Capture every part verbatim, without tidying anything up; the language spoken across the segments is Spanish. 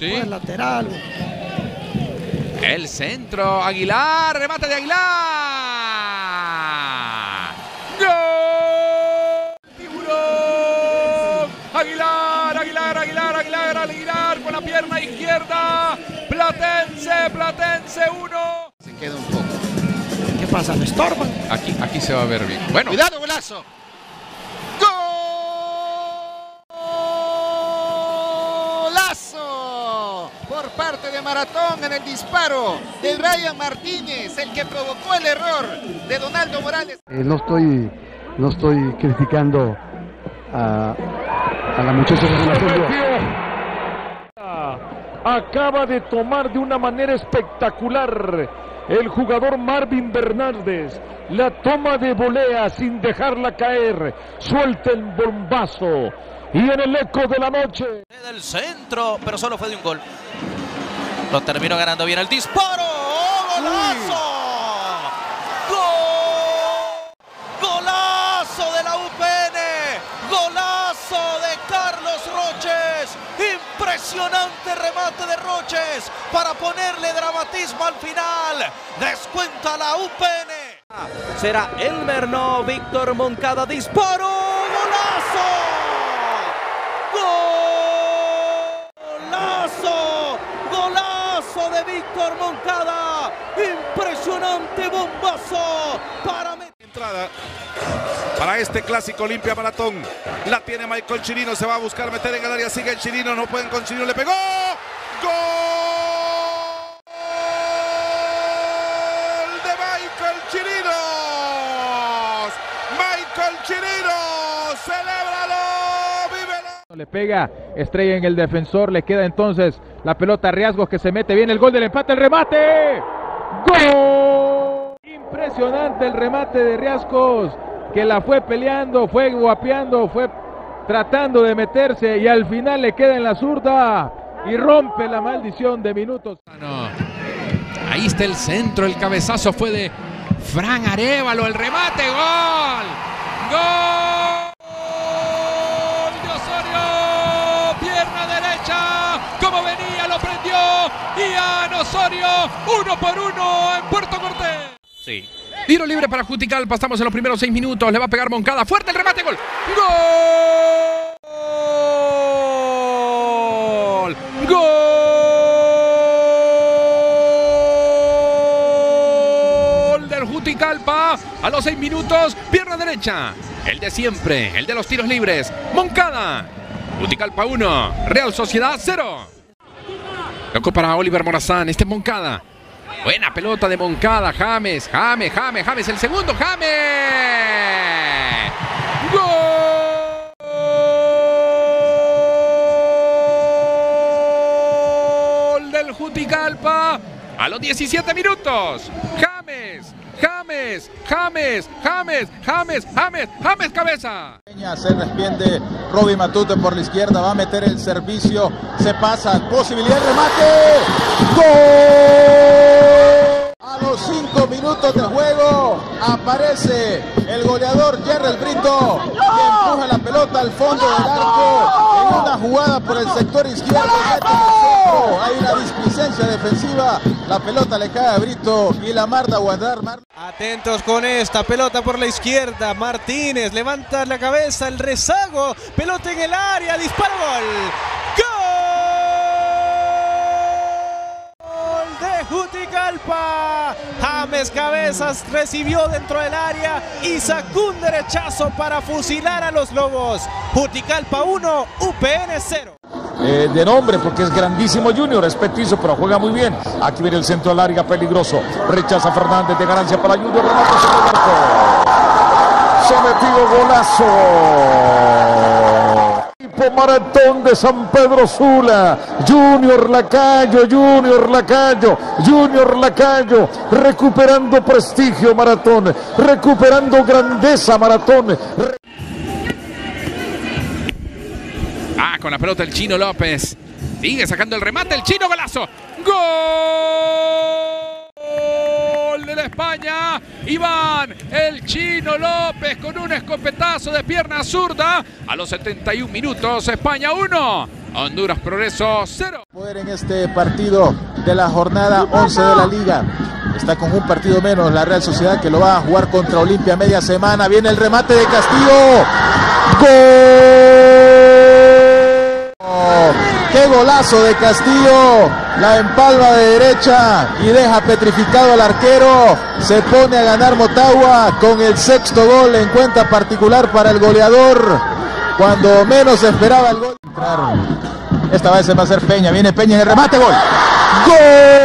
Sí. Pues lateral. El centro, Aguilar, remate de Aguilar. ¡Gol! ¡Tiburón! Aguilar, Aguilar, Aguilar, Aguilar, Aguilar con la pierna izquierda. Platense, Platense uno. Se queda un poco. ¿Qué pasa? ¿Le estorban? Aquí, aquí se va a ver bien. Bueno. Cuidado, golazo. ¡Golazo! Por parte de Maratón en el disparo de Brian Martínez, el que provocó el error de Donaldo Morales. Eh, no estoy, no estoy criticando a, a la muchacha de la Acaba de tomar de una manera espectacular el jugador Marvin Bernaldez. La toma de volea sin dejarla caer. Suelta el bombazo. Y en el eco de la noche. Del centro, pero solo fue de un gol. Lo terminó ganando bien el disparo. ¡Oh, golazo! ¡Gol! ¡Golazo de la U P N! ¡Golazo de Carlos Roches! Impresionante remate de Roches para ponerle dramatismo al final. Descuenta la U P N. Será Elmer, no, Víctor Moncada, disparo. ¡Golazo! ¡Golazo! ¡Golazo de Víctor Moncada! ¡Impresionante bombazo! Para entrada para este clásico Olimpia Maratón. La tiene Michael Chirino, se va a buscar meter en el área, sigue el Chirino, no pueden con Chirino, le pegó. ¡Gol de Michael Chirinos! Michael Chirinos, celébralo, vívelo. Le pega, estrella en el defensor, le queda entonces la pelota a Riasgos que se mete bien, el gol del empate, el remate. ¡Gol! Impresionante el remate de Riasgos, que la fue peleando, fue guapeando, fue tratando de meterse y al final le queda en la zurda y rompe la maldición de minutos. No. Ahí está el centro, el cabezazo fue de Fran Arévalo, el remate, gol. Gol de Osorio, pierna derecha, como venía lo prendió Ian Osorio, uno por uno en Puerto Cortés. Sí. Tiro libre para Juticalpa, estamos en los primeros seis minutos, le va a pegar Moncada, fuerte el remate, gol. Gol. Gol del Juticalpa a los seis minutos, pierna derecha, el de siempre, el de los tiros libres, Moncada. Juticalpa uno, Real Sociedad cero. Loco para Oliver Morazán, este es Moncada. Buena pelota de Moncada, James, James, James, James, el segundo, James. Gol del Juticalpa a los diecisiete minutos. James, James, James, James, James, James, James, cabeza. Se despiende Roby Matute por la izquierda, va a meter el servicio, se pasa, posibilidad de remate. ¡Gol! A los cinco minutos de juego aparece el goleador Jerry Brito y empuja la pelota al fondo del arco en una jugada por el sector izquierdo. Hay una displicencia defensiva, la pelota le cae a Brito y la manda a guardar. Atentos con esta pelota por la izquierda, Martínez levanta la cabeza, el rezago, pelota en el área, disparo, gol. ¡Gol de Juticalpa! James Cabezas recibió dentro del área y sacó un derechazo para fusilar a los Lobos. Juticalpa uno, U P N cero. Eh, de nombre porque es grandísimo Junior, es petizo pero juega muy bien. Aquí viene el centro del área, peligroso. Rechaza Fernández, de ganancia para Junior, remate sobre el arco. Sometido, golazo. Equipo Maratón de San Pedro Sula. Junior Lacayo, Junior Lacayo, Junior Lacayo. Recuperando prestigio Maratón, recuperando grandeza Maratón. Ah, con la pelota el Chino López. Sigue sacando el remate el Chino, golazo. Gol de la España. Iván, el Chino López con un escopetazo de pierna zurda. A los setenta y un minutos, España uno, Honduras Progreso cero. Poder en este partido de la jornada once de la liga. Está con un partido menos la Real Sociedad, que lo va a jugar contra Olimpia media semana. Viene el remate de Castillo. ¡Gol! Oh, ¡qué golazo de Castillo! La empalma de derecha y deja petrificado al arquero. Se pone a ganar Motagua con el sexto gol en cuenta particular para el goleador. Cuando menos esperaba el gol. Esta vez se va a hacer Peña. Viene Peña en el remate. ¡Gol! ¡Gol!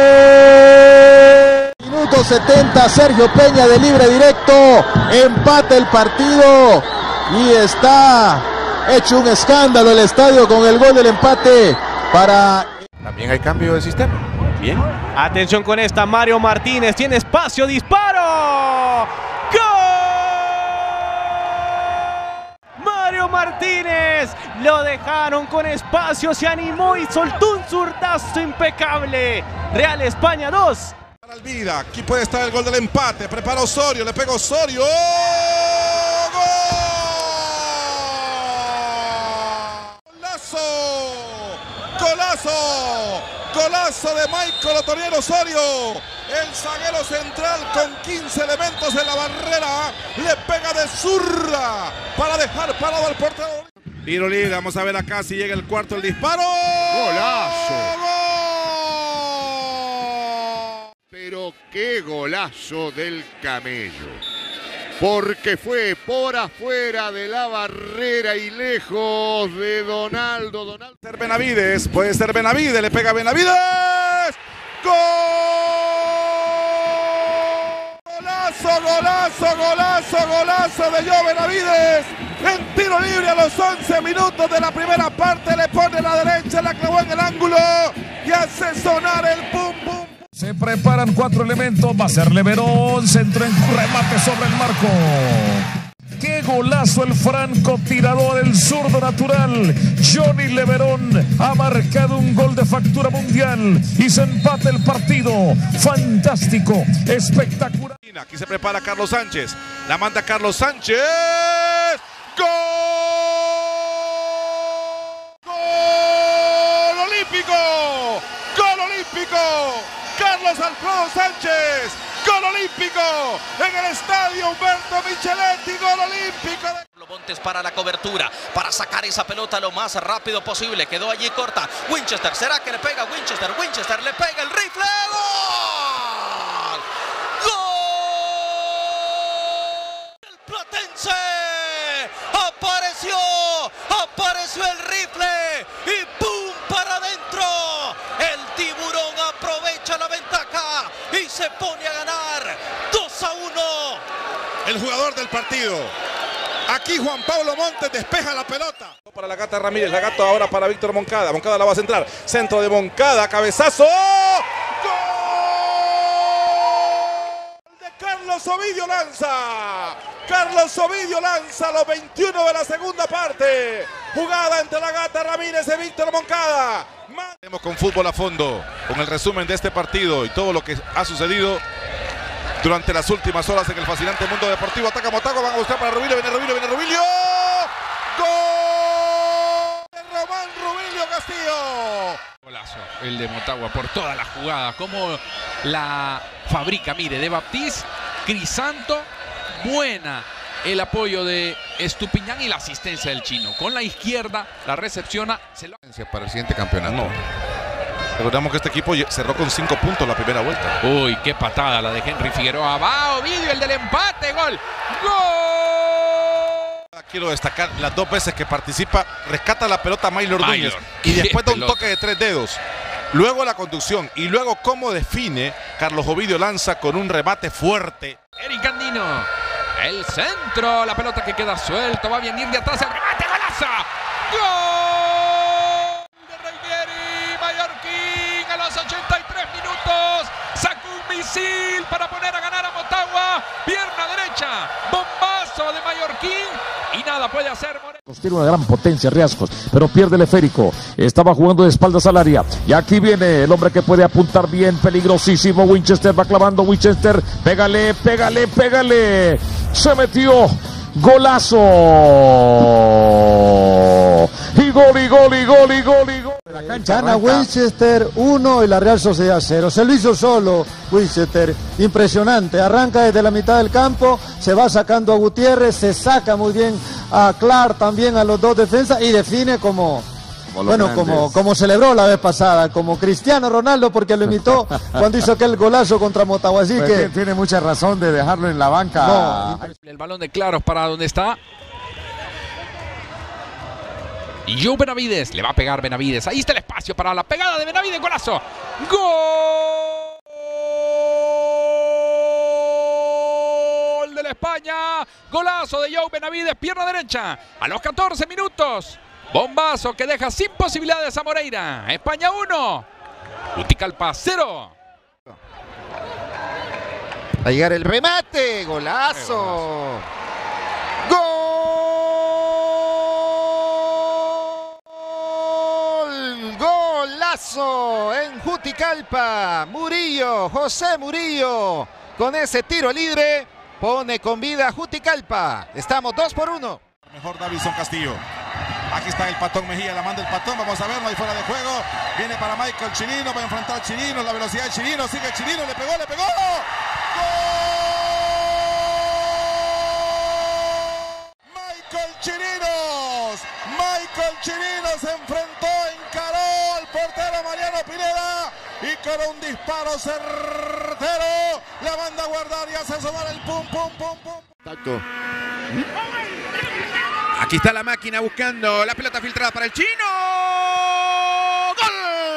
Minuto setenta. Sergio Peña de libre directo. Empata el partido. Y está hecho un escándalo el estadio con el gol del empate para... También hay cambio de sistema. Bien. Atención con esta. Mario Martínez tiene espacio. ¡Disparo! Mario Martínez lo dejaron con espacio, se animó y soltó un zurdazo impecable. Real España dos. Para el Vida, aquí puede estar el gol del empate. Prepara Osorio, le pega Osorio. ¡Gol! ¡Golazo! ¡Golazo! ¡Golazo de Michael Otoniel Osorio! El zaguero central con quince elementos en la barrera. Le pega de zurda para dejar parado al portero. Tiro libre, vamos a ver acá si llega el cuarto, el disparo. ¡Golazo! ¡Gol! Pero qué golazo del Camello. Porque fue por afuera de la barrera y lejos de Donaldo. Donaldo. Ser Benavides, puede ser Benavides, le pega Benavides. ¡Gol! Golazo, golazo, golazo, golazo de Joe Benavides. En tiro libre a los once minutos de la primera parte, le pone la derecha, la clavó en el ángulo y hace sonar el pum pum. Se preparan cuatro elementos, va a ser Leverón, centro en remate sobre el marco. ¡Qué golazo el francotirador, el zurdo natural! Johnny Leverón ha marcado un gol de factura mundial y se empata el partido. Fantástico, espectacular. Aquí se prepara Carlos Sánchez, la manda Carlos Sánchez. ¡Gol! ¡Gol olímpico! ¡Gol olímpico! Carlos Alfredo Sánchez, gol olímpico en el estadio Humberto Micheletti, gol olímpico. Montes para la cobertura, para sacar esa pelota lo más rápido posible, quedó allí corta. Winchester, ¿será que le pega Winchester? Winchester le pega el rifle. ¡Gol! ¡Gol! El platense apareció, apareció el rifle y ¡pum! Para adentro. El tiburón aprovecha la ventaja y se pone a ganar dos a uno. El jugador del partido. Aquí Juan Pablo Montes despeja la pelota. Para la Gata Ramírez, la Gata ahora para Víctor Moncada. Moncada la va a centrar. Centro de Moncada, cabezazo. ¡Gol! De Carlos Ovidio Lanza. Carlos Ovidio Lanza, los veintiuno de la segunda parte. Jugada entre la Gata Ramírez y Víctor Moncada. Tenemos con fútbol a fondo, con el resumen de este partido y todo lo que ha sucedido durante las últimas horas en el fascinante mundo deportivo. Ataca Motagua, van a buscar para Rubilio, viene Rubilio, viene Rubilio. ¡Gol! De Román Rubilio Castillo. Golazo, el de Motagua por toda la jugada, como la fabrica, mire, de Baptiste, Crisanto, buena el apoyo de Estupiñán y la asistencia del chino. Con la izquierda la recepciona. Se lo... Para el siguiente campeonato. No. Recordamos que este equipo cerró con cinco puntos la primera vuelta. Uy, qué patada la de Henry Figueroa. Va Ovidio, el del empate. Gol. ¡Gol! Quiero destacar las dos veces que participa. Rescata la pelota Maylor Núñez. Y después da un toque de tres dedos. Luego la conducción. Y luego cómo define Carlos Ovidio Lanza con un remate fuerte. Eric Andino. El centro. La pelota que queda suelto. Va a venir de atrás. El remate. ¡Golazo! ¡Gol! De Reinieri. Mallorquín a los ochenta y tres minutos. Sacó un misil para poner a ganar a Motagua. Pierna derecha. Bombazo de Mallorquín. Y nada puede hacer Moreno. Tiene una gran potencia Riascos, pero pierde el esférico. Estaba jugando de espaldas al área. Y aquí viene el hombre que puede apuntar bien. Peligrosísimo. Winchester va clavando. Winchester. Pégale, pégale, pégale. Se metió. Golazo. Y gol, y gol, y gol, y gol, y gol. Gana Winchester uno y la Real Sociedad cero. Se lo hizo solo Winchester. Impresionante. Arranca desde la mitad del campo, se va sacando a Gutiérrez, se saca muy bien a Clark, también a los dos defensas y define como... Como bueno, como, como celebró la vez pasada, como Cristiano Ronaldo, porque lo imitó cuando hizo aquel golazo contra Motagua. Así pues que tiene mucha razón de dejarlo en la banca. No. El balón de Claros para donde está. Y Joe Benavides, le va a pegar Benavides. Ahí está el espacio para la pegada de Benavides, golazo. ¡Gol de la España! Golazo de Joe Benavides, pierna derecha. A los catorce minutos. Bombazo que deja sin posibilidades a Moreira. España uno. Juticalpa cero. Va a llegar el remate. Golazo. Gol. Golazo en Juticalpa. Murillo, José Murillo. Con ese tiro libre pone con vida a Juticalpa. Estamos dos por uno. Mejor Davison Castillo. Aquí está el Patón Mejía, la manda el Patón, vamos a verlo ahí fuera de juego. Viene para Michael Chirino, va a enfrentar a Chirino, la velocidad de Chirino, sigue Chirino, le pegó, le pegó. ¡Gol! Michael Chirinos, Michael Chirinos se enfrentó, encaró al portero Mariano Pineda y con un disparo certero la manda a guardar y hace sonar el pum, pum, pum, pum. Tacto. Aquí está la máquina buscando la pelota filtrada para el chino. ¡Gol!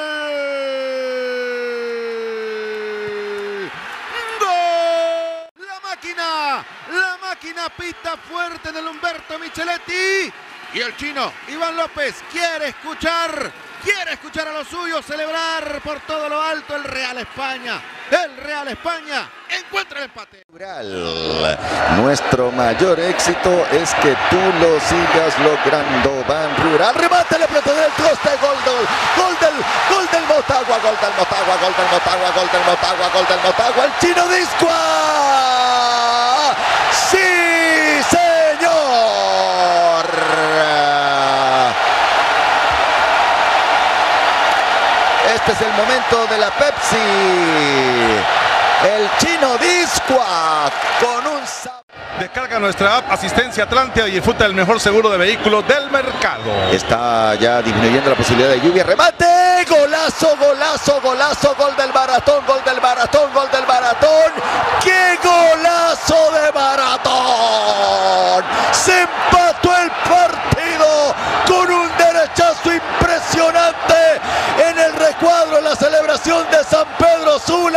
¡Gol! La máquina, la máquina pita fuerte del Humberto Micheletti. Y el chino, Iván López, quiere escuchar, quiere escuchar a los suyos celebrar por todo lo alto el Real España. El Real España encuentra el empate. Nuestro mayor éxito es que tú lo sigas logrando. Ban Rural, remate, le pelota del troste, gol, gol, gol del, gol del Motagua, gol del Motagua, gol del Motagua, gol del Motagua, gol del Motagua, el chino Discua. ¡Sí, señor! Este es el momento de la Pepsi. El chino Discua con un... Descarga nuestra app Asistencia Atlántida y disfruta del mejor seguro de vehículos del mercado. Está ya disminuyendo la posibilidad de lluvia. Remate, golazo, golazo, golazo, gol del Maratón, gol del Maratón, gol del Maratón. ¡Qué golazo de Maratón! Se empató el partido con un derechazo impresionante en el recuadro, en la celebración de San Pedro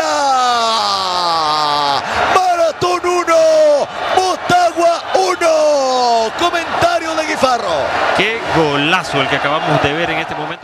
Sula. Maratón uno, Motagua uno. Comentario de Guifarro. Qué golazo el que acabamos de ver en este momento.